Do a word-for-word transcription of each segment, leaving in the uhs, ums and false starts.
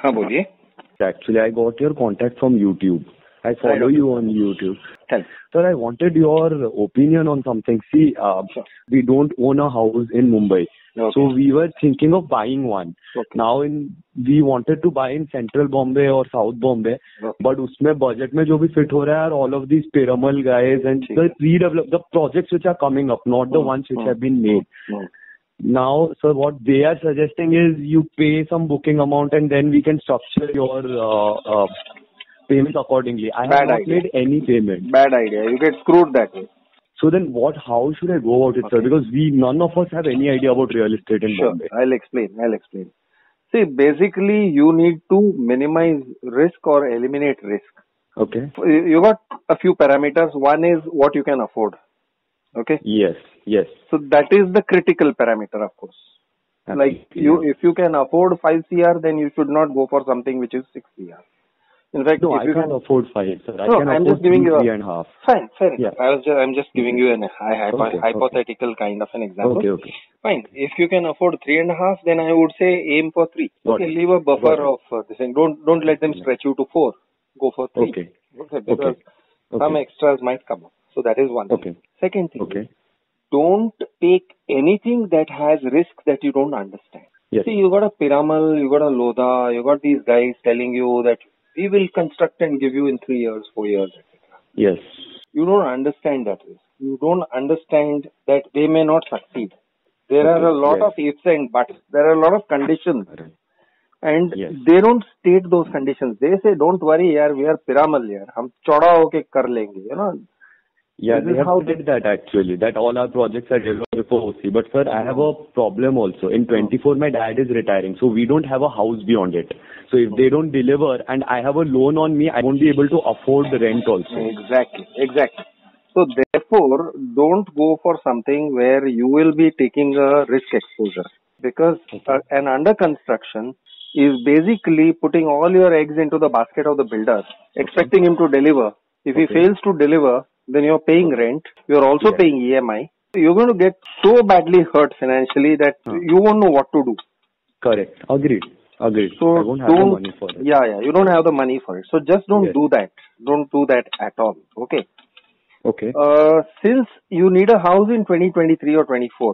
हाँ बोलिए. Actually, I got your contact from YouTube. I follow you on YouTube. Tell me. Sir, I wanted your opinion on something. See, uh, Sure. we don't own a house in Mumbai. Okay. So we were thinking of buying one. Okay. Now in we wanted to buy in Central Bombay or South Bombay. Okay. But उसमें budget में जो भी fit हो रहा है all of these Piramal guys and ठीक the है. redevelop the projects which are coming up, not the Hmm. ones which Hmm. have been made. Hmm. Now, sir, what they are suggesting is you pay some booking amount and then we can structure your uh, uh, payments accordingly. I have Bad not idea. made any payment. Bad idea. You get screwed that way. So then what, how should I go about it, Okay. sir? Because we, none of us have any idea about real estate in Sure. Bombay. I'll explain. I'll explain. See, basically, you need to minimize risk or eliminate risk. Okay. You you got a few parameters. One is what you can afford. Okay. Yes, yes. So that is the critical parameter, of course. Like Absolutely. you, if you can afford five C R, then you should not go for something which is six C R. In fact, No, if I you can't can, afford five, sir. I No, can I'm afford just giving three, you a- three and a half. fine, fair enough. Yeah. I was just, I'm just giving you an hy- hypo- Okay, okay. hypothetical kind of an example. Okay, okay. Fine. If you can afford three and a half, then I would say aim for three. Got Okay, it. leave a buffer Got it. of uh, this, and don't don't let them stretch you to four. Go for three. Okay. Okay, because Okay. some Okay. extras might come up. So that is one thing. Okay. Second thing, Okay. don't take anything that has risk that you don't understand. Yes. See, you got a Piramal, you got a Lodha, you got these guys telling you that we will construct and give you in three years, four years, et cetera. Yes. You don't understand that risk. You don't understand that they may not succeed. There are a Okay, lot yes. of ifs and buts. There are a lot of conditions. Correct. And Yes. they don't state those conditions. They say, don't worry, yaar, we are Piramal, yaar. Hum choda hoke kar lenge, you know. Yeah, This they is have how said that actually, that all our projects are developed before O C. But sir, I have a problem also. In twenty-four, my dad is retiring, so we don't have a house beyond it. So if they don't deliver and I have a loan on me, I won't be able to afford the rent also. Exactly, exactly. So therefore, don't go for something where you will be taking a risk exposure. Because Okay. uh, an under construction is basically putting all your eggs into the basket of the builder, expecting him to deliver. If he Okay. fails to deliver, then you're paying rent, you're also Yes. paying E M I. You're going to get so badly hurt financially that Huh. you won't know what to do. Correct. Agreed. Agreed. So I won't have the don't, money for it. yeah, yeah, you don't have the money for it. So just don't Yes. do that. Don't do that at all. Okay. Okay. Uh, since you need a house in twenty twenty-three or twenty-four,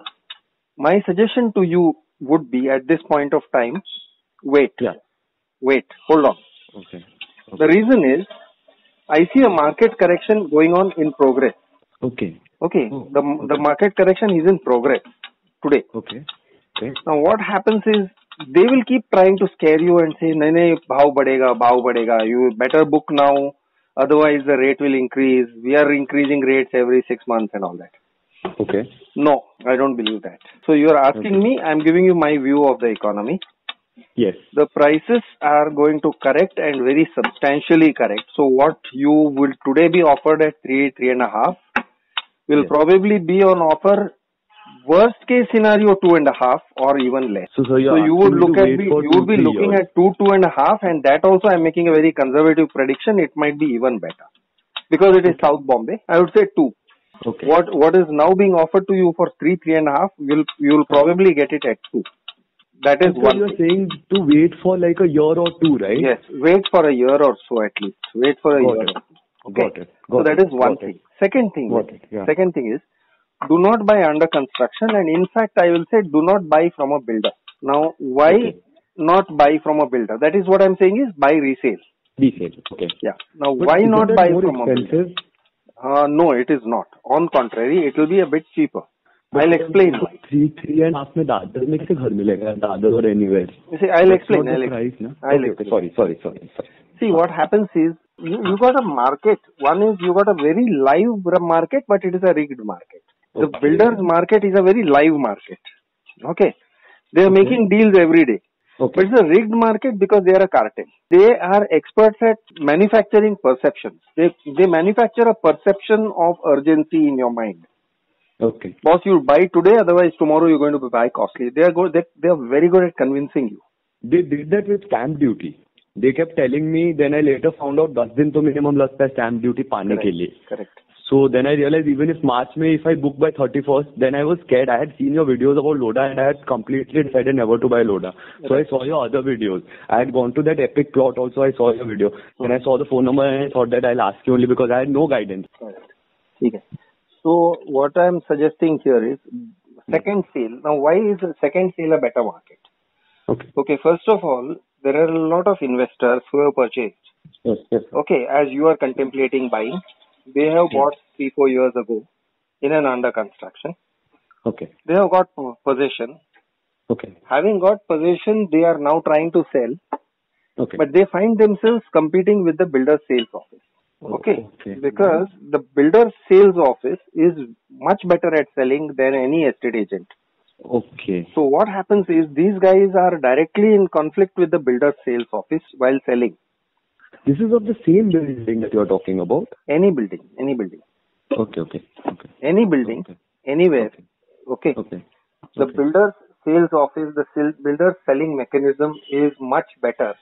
my suggestion to you would be at this point of time, wait, Yeah. wait, hold on. Okay. The reason is, I see a market correction going on in progress. Okay. Okay, Oh, the the okay. market correction is in progress today. Okay. Okay. Now what happens is, they will keep trying to scare you and say, nahi nahi, bhav badega, bhav badega, you better book now, otherwise the rate will increase. We are increasing rates every six months and all that. Okay. No, I don't believe that. So you are asking Okay. me, I'm giving you my view of the economy. Yes. The prices are going to correct and very substantially correct. So what you will today be offered at three, three and a half will Yes. probably be on offer, worst case scenario, two and a half or even less. So, sir, you're So you asking would me look to at, wait be, for you two, would be three looking years. at two, two and a half, and that also I'm making a very conservative prediction. It might be even better. Because it is South Bombay, I would say two. Okay. What what is now being offered to you for three, three and a half, you'll you'll probably get it at two. That is And so one you're thing. saying to wait for like a year or two, right? Yes, wait for a year or so at least. Wait for a Got year. it. Or so. Okay. Got it. So Got that it. is one Got thing. it. Second thing. Got is, it. Yeah. Second thing is, do not buy under construction, and in fact, I will say do not buy from a builder. Now, why Okay. not buy from a builder? That is what I'm saying is buy resale. Resale. Okay. Yeah. Now, But why isn't not that buy more from a builder? expensive? Uh, no, it is not. On contrary, it will be a bit cheaper. But I'll sir, explain हमको why. Three, three and a half में दादर में कैसे घर मिलेगा? Dadar or anywhere? You see, I'll That's explain. not I'll the explain. price, na? I'll Okay, okay. explain. Sorry, sorry, sorry, sorry. See, what happens is, you, you got a market. One is you got a very live market, but it is a rigged market. The Okay. builder's market is a very live market. Okay. They are Okay. making deals every day. Okay. But it's a rigged market because they are a cartel. They are experts at manufacturing perceptions. They, they manufacture a perception of urgency in your mind. Okay. Boss, you buy today, otherwise tomorrow you're going to buy costly. They are good. They, they are very good at convincing you. They did that with stamp duty. They kept telling me, then I later found out ten दिन तो minimum लगता है stamp duty पाने के लिए. Correct. So then I realized even if March, May, if I book by thirty-first, then I was scared. I had seen your videos about Lodha and I had completely decided never to buy Lodha. So I saw your other videos. I had gone to that epic plot also. I saw your video. Hmm. Then I saw the phone number and I thought that I'll ask you only because I had no guidance. Okay. So what I'm suggesting here is second sale. Now, why is a second sale a better market? Okay. Okay, first of all, there are a lot of investors who have purchased. Yes, yes. Okay, as you are contemplating buying, they have Yes. bought three, four years ago in an under construction. Okay. They have got possession. Okay. Having got possession, they are now trying to sell, Okay. but they find themselves competing with the builder sales office. Okay, Okay. because the builder sales office is much better at selling than any estate agent. Okay. So what happens is these guys are directly in conflict with the builder sales office while selling. This is of the same building that you are talking about? Any building, any building. Okay, okay, okay. Any building, Okay. anywhere. Okay. Okay. The Okay. builder's sales office, the sales, builder's selling mechanism is much better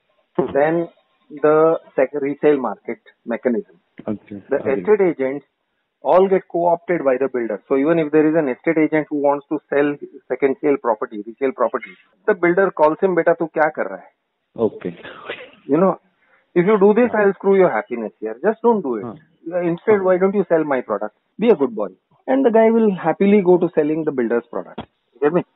than the sec- resale market mechanism. Okay. The Okay. estate agents all get co-opted by the builder. So even if there is an estate agent who wants to sell second sale property, resale property, the builder calls him, "Beta, tu kya kar raha hai?" Okay. You know, if you do this, I'll screw your happiness here. Just don't do it. Huh. Instead, why don't you sell my product? Be a good boy. And the guy will happily go to selling the builder's product. Get me?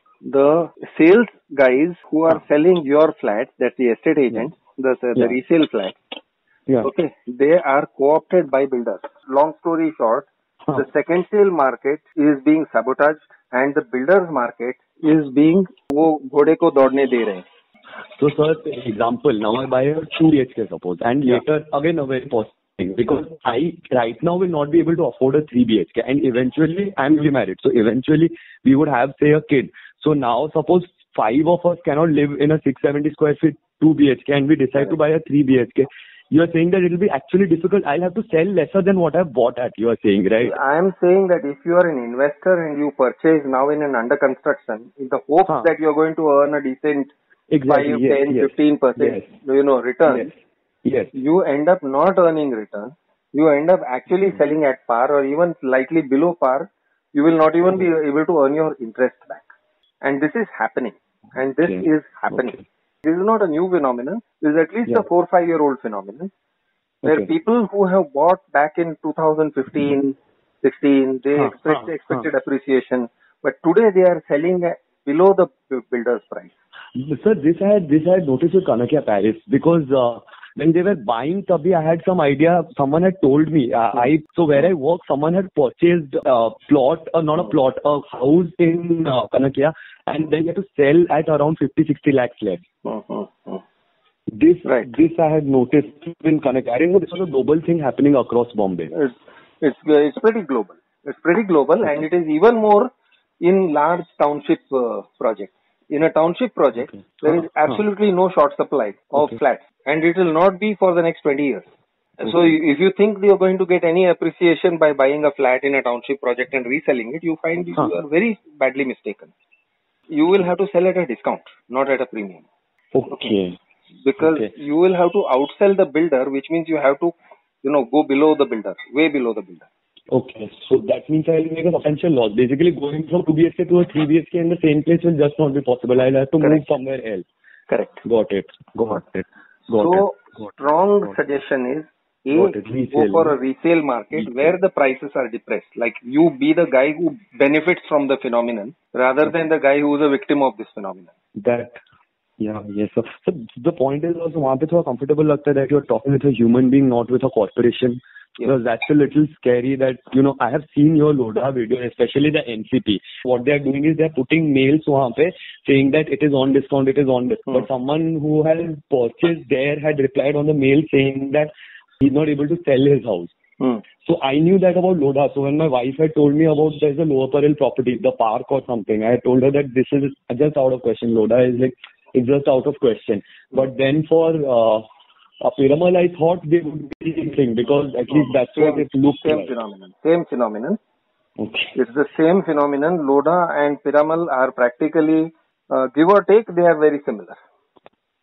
The sales guys who are Huh. selling your flat, that's the estate agents, the, the Yeah. resale flat, Yeah. okay, they are co-opted by builders. Long story short, Huh. the second sale market is being sabotaged and the builder's market is being, वो घोड़े को दौड़ने दे रहे हैं. So, sir, for example, now I buy a two B H K suppose, and Yeah. later again a very positive thing because I right now will not be able to afford a three B H K, and eventually I'm newly married, so eventually we would have say a kid. So now suppose five of us cannot live in a six hundred seventy square feet two B H K, and we decide to buy a three B H K. You are saying that it will be actually difficult. I'll have to sell lesser than what I've bought at. You are saying, right? I am saying that if you are an investor and you purchase now in an under construction, in the hopes Huh. that you are going to earn a decent Exactly. five, Yes. ten, Yes. fifteen percent, Yes. you know, return, Yes. Yes. you end up not earning return. You end up actually Mhm. selling at par or even slightly below par. You will not even be able to earn your interest back. And this is happening. And this Okay. is happening. Okay. This is not a new phenomenon. This is at least Yeah. a four, five year old phenomenon. Where Okay. people who have bought back in two thousand fifteen, sixteen, they Huh, expect, huh, expected appreciation. But today they are selling at below the builder's price. Sir, this I had this I had noticed with Kanakya Paris because uh, when they were buying Tabhi, I had some idea. Someone had told me. Uh, I so where I work, someone had purchased a plot, uh, not a plot, a house in uh, Kanakya, and then you had to sell at around fifty, sixty lakhs less. Mm-hmm. This Right. this I had noticed in Kanakya. I didn't know this was a global thing happening across Bombay. It's, it's, it's pretty global. It's pretty global and it is even more in large township uh, projects. In a township project, Okay. there Huh, is absolutely no short supply of Okay. flats and it will not be for the next twenty years. So Okay. if you think you are going to get any appreciation by buying a flat in a township project and reselling it, you find Huh. you are very badly mistaken. You will have to sell at a discount, not at a premium. Okay. Because Okay. you will have to outsell the builder, which means you have to, you know, go below the builder, way below the builder. Okay. So that means I will make a substantial loss. Basically, going from two B H K to a three B H K in the same place will just not be possible. I'll have to move Correct. somewhere else. Correct. Got it. Got it. Got So, it. Got strong Got it. suggestion is, A, Got it. go Resale. for a resale market Resale. where the prices are depressed. Like you be the guy who benefits from the phenomenon rather than the guy who is a victim of this phenomenon. That. Yeah. Yes. So, so the point is also वहाँ पे थोड़ा comfortable लगता है that you're talking with a human being, not with a corporation. Yes. Because that's a little scary that, you know, I have seen your Lodha video, especially the N C P. What they are doing is they are putting mails वहाँ पे saying that it is on discount, it is on discount. Hmm. But someone who has purchased there had replied on the mail saying that he's not able to sell his house. Hmm. So I knew that about Lodha. So when my wife had told me about there's a Lower Parel property, the park or something, I told her that this is just out of question. Lodha is like, it's just out of question. But then for uh, a Piramal, I thought they would be thinking because at least that's same, what it looked same like. phenomenon. Same phenomenon. Okay. It's the same phenomenon. Lodha and Piramal are practically, uh, give or take, they are very similar.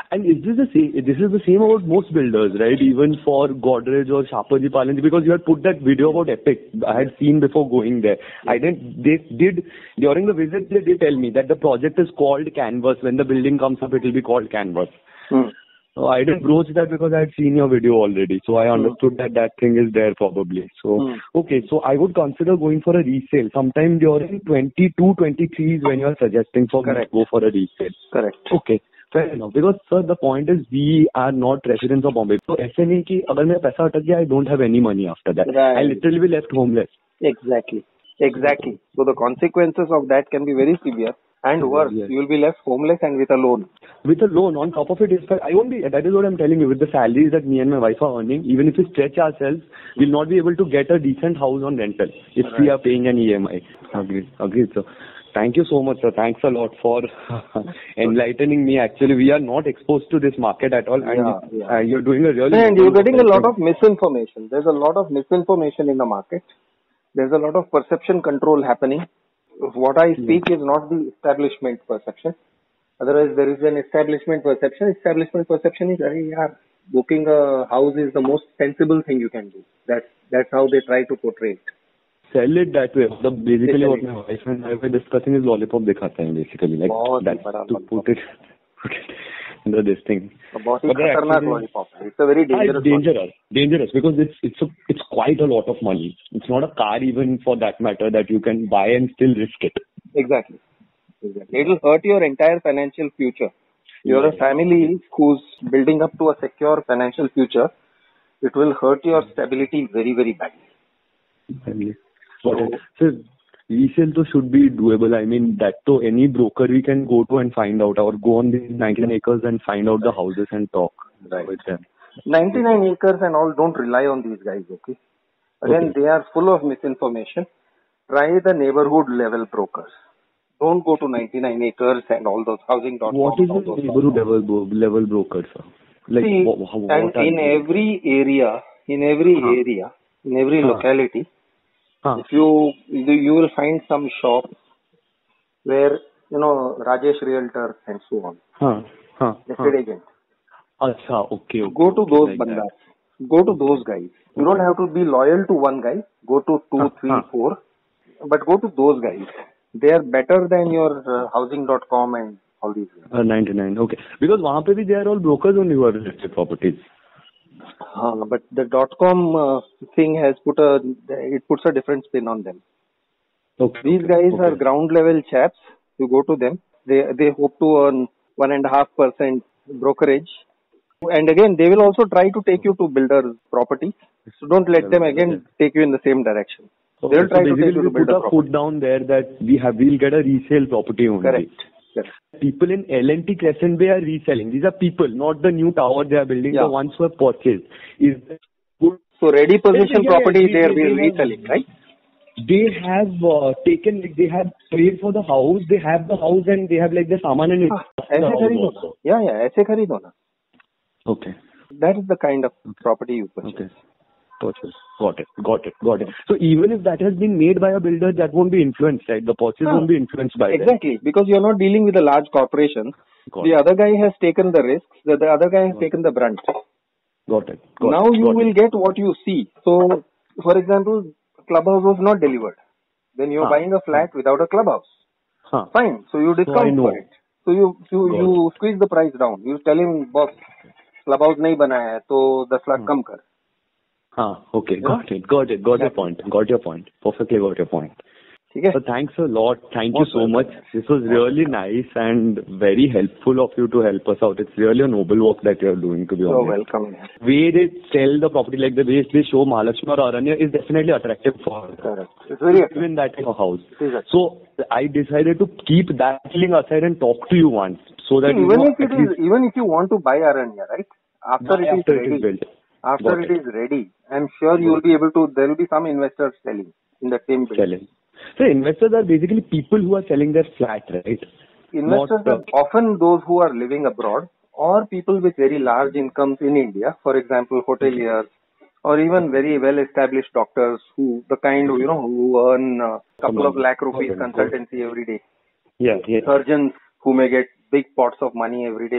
And is this the same? This is the same about most builders, right? Even for Godrej or Shapoorji Pallonji, because you had put that video about Epic. I had seen before going there. I didn't. They did during the visit. They did tell me that the project is called Canvas. When the building comes up, it will be called Canvas. Hmm. So I didn't broach that because I had seen your video already. So I understood mm. that that thing is there probably. So, mm. okay. So I would consider going for a resale sometime during twenty-two, twenty-three is when you are suggesting for me to go for a resale. Correct. Okay. Fair enough. Because, sir, the point is we are not residents of Bombay. So, ऐसे नहीं कि अगर मेरा पैसा अटक गया, I don't have any money after that. Right. I literally be left homeless. Exactly. Exactly. So the consequences of that can be very severe. And worse, yes. You will be left homeless and with a loan. With a loan, on top of it, is I won't be, that is what I'm telling you, with the salaries that me and my wife are earning, even if we stretch ourselves, we'll not be able to get a decent house on rental if right. we are paying an E M I. Agreed, agreed, sir. Thank you so much, sir. Thanks a lot for enlightening me. Actually, we are not exposed to this market at all, and yeah, yeah. Uh, you're doing a really... And you're getting a lot of misinformation. There's a lot of misinformation in the market. There's a lot of perception control happening. What I speak yeah. is not the establishment perception. Otherwise, there is an establishment perception. Establishment perception is, yeah, booking a house is the most sensible thing you can do. That's, that's how they try to portray it. Sell it that way. The basically what my wife and I were discussing is lollipop dikhata hai basically. Like that, to put it, put it in the this thing. But lollipop. It's a very dangerous it's dangerous. One. Dangerous because it's it's a, it's quite a lot of money. It's not a car even for that matter that you can buy and still risk it. Exactly. Exactly. It will hurt your entire financial future. You're yeah. a family who's building up to a secure financial future. It will hurt your stability very, very badly. Family. So, so resale to should be doable. I mean, that to any broker we can go to and find out, or go on the ninety-nine acres and find out the houses and talk right. with them. ninety-nine acres and all, don't rely on these guys, okay? Again, okay. They are full of misinformation. Try the neighborhood level brokers. Don't go to ninety-nine acres and all those housing dot com. What is the neighborhood level, level broker, sir? Like, See, what, what and in every area, in every huh. area, in every huh. locality, Huh. If you you will find some shop where, you know, Rajesh Realtor and so on. Huh. Huh. Estate huh. agent. Achha, okay, okay. Go to those like bandas. That. Go to those guys. You don't have to be loyal to one guy. Go to two, huh. three, huh. four. But go to those guys. They are better than your uh, housing dot com and all these guys. Uh, ninety-nine, okay. Because wahan pe bhi they are all brokers only who are listed properties. Uh, but the dot com uh, thing has put a, it puts a different spin on them. Okay. These guys okay. are ground level chaps. You go to them. They they hope to earn one and a half percent brokerage. And again, they will also try to take you to builder property. So don't let them again take you in the same direction. Okay. They'll try so to take you to builder property. Put a foot down there that we have, we'll get a resale property only. Correct. Yes. People in L and T Crescent Bay are reselling. These are people, not the new tower they are building, yeah. the ones who have purchased. Is good. So ready possession yeah, property yeah, they, they are reselling, right? They have uh, taken, like, they have paid for the house, they have the house and they have like the saman and ah, the house also. Yeah, yeah, aise kharido na. Okay. That is the kind of property you purchase. Okay. Purchase. Got it. Got it. Got it. So even if that has been made by a builder, that won't be influenced, right? The purchase no. won't be influenced by that. Exactly. That. Because you're not dealing with a large corporation. Got the it. Other guy has taken the risks. The, the other guy has Got taken it. the brunt. Got it. Got now it. you Got will it. get what you see. So, for example, clubhouse was not delivered. Then you're huh. buying a flat without a clubhouse. Huh. Fine. So you discount so for it. So you you, you squeeze the price down. You tell him, boss, clubhouse nahi banaya hai, so ten lakh kam kar. Ah, okay, yeah? got it, got it, got yeah. your point, got your point, perfectly got your point. Okay. So thanks a lot, thank Most you so much. This was really nice and very helpful of you to help us out. It's really a noble work that you're doing, to be so honest. So welcome. Way they sell the property, like the way they show Mahalakshmi or Aranya is definitely attractive for Correct. It's very attractive. Even that type of house. So I decided to keep that feeling aside and talk to you once, so that See, you even know, if it is, even if you want to buy Aranya, right? After, it, after is it is built. After Got it, it is ready, I'm sure you will be able to, there will be some investors selling in the same building. Selling. So investors are basically people who are selling their flat, right? Investors Not, are often those who are living abroad or people with very large incomes in India, for example, hoteliers or even very well-established doctors who, the kind who, you know, who earn a couple of lakh rupees consultancy every day. Yeah, yeah. Surgeons who may get big pots of money every day from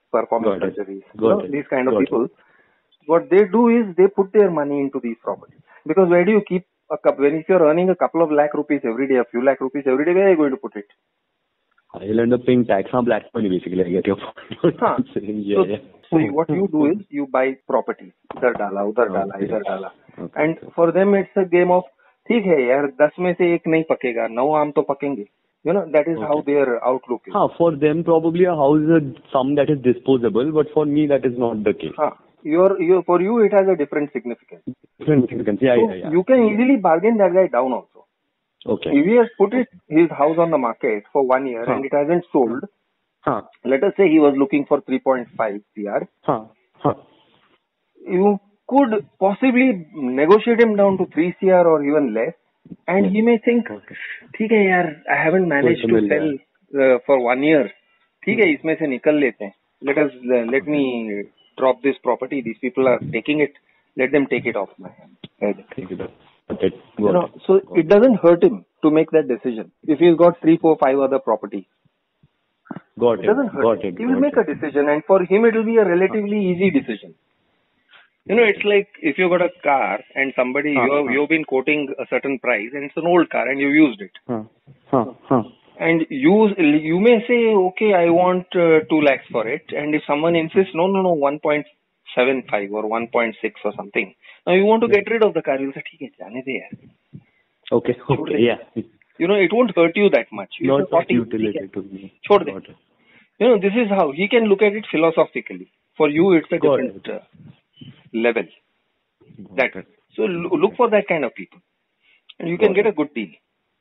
performance Got it. surgeries, you Got know, it. these kind of Got it. people. What they do is they put their money into these properties. Because where do you keep a couple, when if you're earning a couple of lakh rupees every day, a few lakh rupees every day, where are you going to put it? I'll end up paying tax on black money basically. I get your point. Huh. yeah, so, yeah. so what you do is you buy properties. Idhar dala, udhar dala, Okay. idhar dala. Okay. And for them it's a game of, ठीक है यार, दस में से एक नहीं पकेगा, नौ आम तो पकेंगे. You know, that is Okay. how their outlook is. Huh, for them probably a house is some that is disposable, but for me that is not the case. Huh. Your, your, for you it has a different significance. Different significance. Yeah, So yeah, yeah. you can easily bargain that guy down also. Okay. If he has put it, his house on the market for one year Huh. and it hasn't sold, Huh. let us say he was looking for three point five crore, Huh. Huh. you could possibly negotiate him down to three crore or even less, and he may think, Okay. ठीक है यार, I haven't managed to mill sell uh, for one year, ठीक है, इसमें से निकल लेते हैं. Let us uh, let me drop this property. These people are taking it. Let them take it off my head. Take it up. Okay. Got You know, it. so Got it doesn't hurt him to make that decision. If he's got three, four, five other properties, Got it it. doesn't hurt Got him. it. He will Got make it. a decision, and for him it will be a relatively easy decision. You know, it's like if you got a car and somebody, Huh, you have, huh. you've been quoting a certain price and it's an old car and you used it. Huh. Huh. Huh. And you, you may say, okay, I want uh, two lakhs for it. And if someone insists, no, no, no, one point seven five or one point six or something. Now you want to get rid of the car. You'll say, ठीक है, जाने दे यार. Okay. Okay. Yeah. You know, it won't hurt you that much. You Not say, forty, utility ठीक है, to me. छोड़ दे. Got it. You know, this is how he can look at it philosophically. For you, it's a Got different uh, level. Got That it. so lo- look for that kind of people, and you can Got get a good deal.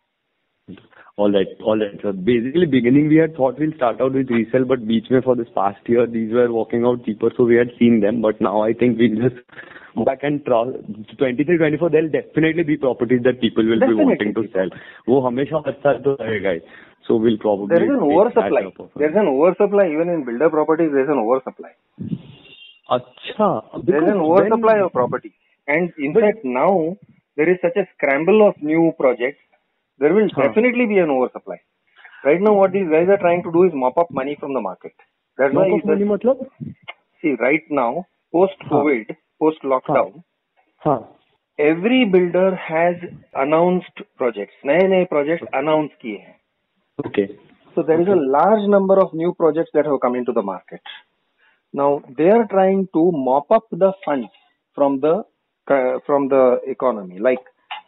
All right. All right. So basically, beginning we had thought we'll start out with resale, but beach mein for this past year, these were working out cheaper, so we had seen them. But now I think we'll just go back and try. twenty-three, twenty-four, there'll definitely be properties that people will Definitely. be wanting to sell. वो हमेशा अच्छा तो रहेगा ही. So we'll probably There is an take oversupply. that up. There is an oversupply even in builder properties. There is an oversupply. अच्छा. There is an oversupply of property, and in fact now there is such a scramble of new projects. There will Huh. definitely be an oversupply. Right now, what these guys are trying to do is mop up money from the market. That's why Mop up money मतलब? see right now, post COVID, post lockdown, हाँ. every builder has announced projects. नए नए projects announce किए हैं. Okay. So there is a large number of new projects that have come into the market. Now they are trying to mop up the funds from the uh, from the economy. Like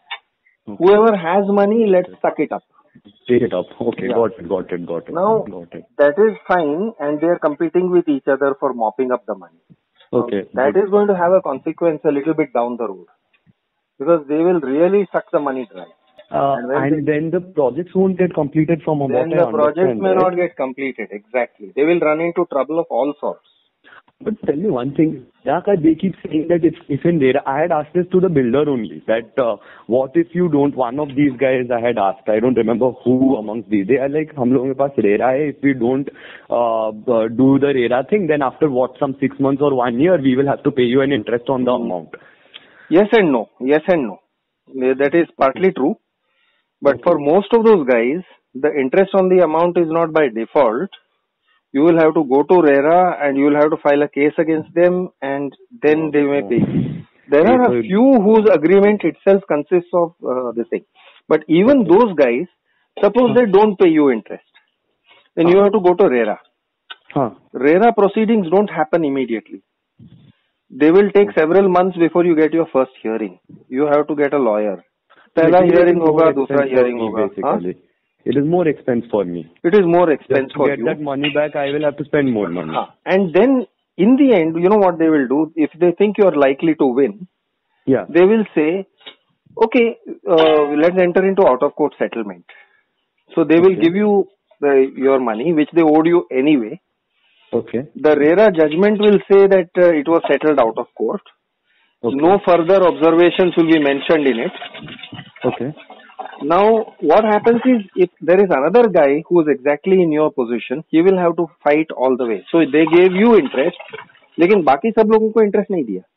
whoever has money, let's suck it up. Take it up. Okay. Yeah. Got it. Got it. Got it. Now Got it. that is fine, and they are competing with each other for mopping up the money. Okay. That is going to have a consequence a little bit down the road, because they will really suck the money dry. Uh, And when and then the projects won't get completed from what Then I the project understand, may right? not get completed. Exactly. They will run into trouble of all sorts. But tell me one thing, Yaka, they keep saying that if, if in there, I had asked this to the builder only, that uh, what if you don't, one of these guys I had asked, I don't remember who amongst these, they are like, हम लोगों के पास RERA है, if we don't uh, uh, do the RERA thing, then after what, some six months or one year, we will have to pay you an interest on the amount. Yes and no. Yes and no. That is partly true. But Okay. for most of those guys, the interest on the amount is not by default. You will have to go to RERA and you will have to file a case against them, and then Oh, they may oh. pay. There are a few whose agreement itself consists of uh, this thing. But even those guys, suppose they don't pay you interest, then you have to go to RERA. Huh. RERA proceedings don't happen immediately. They will take several months before you get your first hearing. You have to get a lawyer. पहला It is hearing more होगा, expense दूसरा for hearing me, होगा. हाँ? basically. It is more expense for me. It is more expense Just to for get you. that money back, I will have to spend more money. हाँ. And then in the end, you know what they will do? If they think you are likely to win, Yeah. they will say, okay, uh, let's enter into out-of-court settlement. So they will Okay. give you the, your money, which they owed you anyway. Okay. The RERA judgment will say that uh, it was settled out of court. Okay. No further observations will be mentioned in it. Okay. Now, what happens is, if there is another guy who is exactly in your position, he will have to fight all the way. So they gave you interest, लेकिन बाकी सब लोगों को interest नहीं दिया.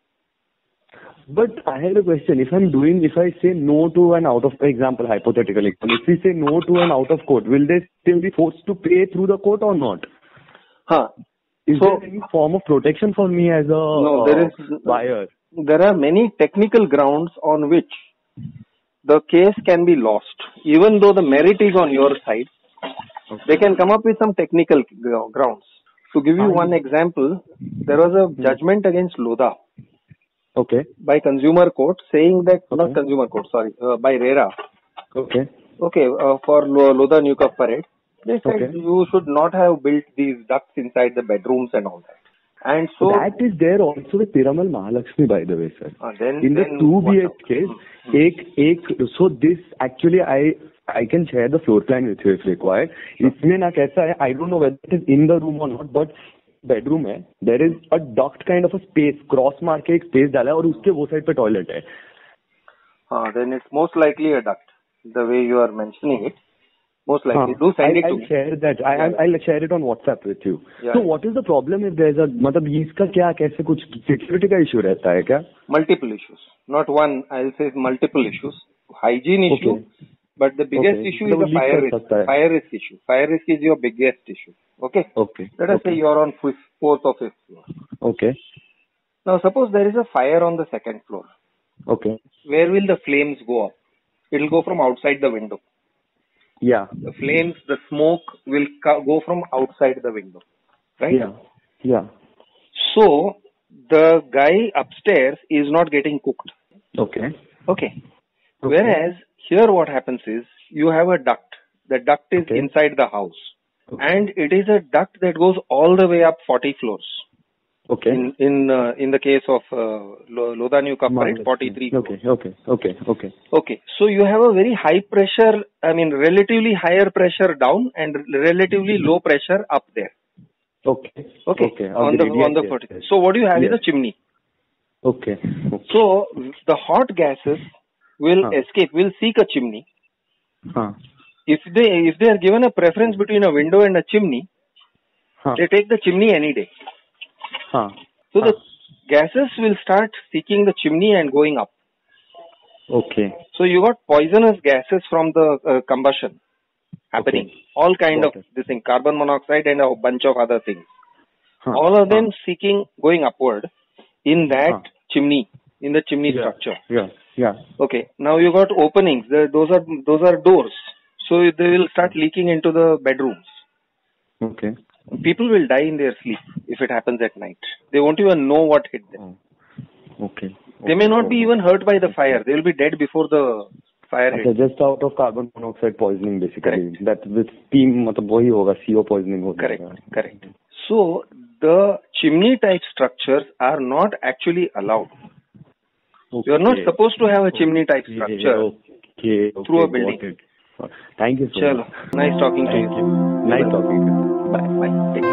But I had a question. If I'm doing, if I say no to an out of, example, hypothetical example, if we say no to an out of court, will they still be forced to pay through the court or not? हाँ, Is So- there any form of protection for me as a No, there uh, is- buyer? There are many technical grounds on which the case can be lost. Even though the merit is on your side, they can come up with some technical gr- grounds. To give you I- one example, there was a judgment against Lodha Okay. by Consumer Court saying that, not Okay. Consumer Court, sorry, uh, by RERA. Okay. Okay, uh, for Lo- Lodha New Cup Parade, they said Okay. you should not have built these ducts inside the bedrooms and all that. And so, That is there also with Piramal Mahalakshmi, by the way, sir. uh, then, In the then two what B now? H Ks, ek, ek, so this actually I I can share the floor plan with you if required. इसमें ना कैसा है, I don't know whether it is in the room or not, but bedroom है, there is a duct kind of a space, cross मार के एक space डाला है और उसके वो side पे toilet है. Uh, then it's most likely a duct, the way you are mentioning it. Most likely. हाँ, Do send I, it to I'll me. share that. I, Yeah. I'll, I'll share it on WhatsApp with you. Yeah. So what is the problem if there's a मतलब ये इसका क्या कैसे कुछ security का issue रहता है क्या? Multiple issues. Not one, I'll say multiple issues. Hygiene issue, Okay. but the biggest Okay. issue So is the leak fire कर risk. सकता है. Fire risk issue. Fire risk is your biggest issue. Okay? Okay. Let us okay. say you're on fifth, fourth or fifth floor. Okay. Now suppose there is a fire on the second floor. Okay. Where will the flames go up? It will go from outside the window. Yeah. The flames, the smoke will co- go from outside the window. Right? Yeah. Yeah. So, the guy upstairs is not getting cooked. Okay. Okay. Okay. Whereas, here what happens is, you have a duct. The duct is Okay. inside the house. Okay. And it is a duct that goes all the way up forty floors. Okay. In in uh, in the case of uh, Lo- Lodha New Cup Parade, forty-three floors. Okay. Okay. Okay. Okay. Okay. So you have a very high pressure, I mean relatively higher pressure down and relatively low pressure up there. Okay. Okay. Okay. On the Agreed. on the Yes, forty. yes, yes. So what you have Yes. is a chimney. Okay. Okay. So the hot gases will Huh. escape, will seek a chimney. Huh. If they if they are given a preference between a window and a chimney, Huh. they take the chimney any day. Huh. So Huh. the gases will start seeking the chimney and going up. Okay. So you got poisonous gases from the uh, combustion happening. Okay. All kind Got of it. this thing, carbon monoxide and a bunch of other things. Huh. All of them Huh. seeking going upward in that Huh. chimney, in the chimney Yeah. structure. Yeah. Yeah. Okay. Now you got openings. The, those are those are doors. So they will start leaking into the bedrooms. Okay. People will die in their sleep if it happens at night. They won't even know what hit them. Oh. Okay. They may Okay. not be even hurt by the fire. They will be dead before the fire Okay, hits. just out of carbon monoxide poisoning basically. Correct. That with steam मतलब वही होगा C O poisoning होगा. Correct. Correct. So the chimney type structures are not actually allowed. Okay. You are not supposed to have a chimney type Okay, structure. Okay. Okay. through a got building. it. Thank you so Chalo. much. Nice talking to Thank you. you. Nice talking to you. Bye. Bye. Take care.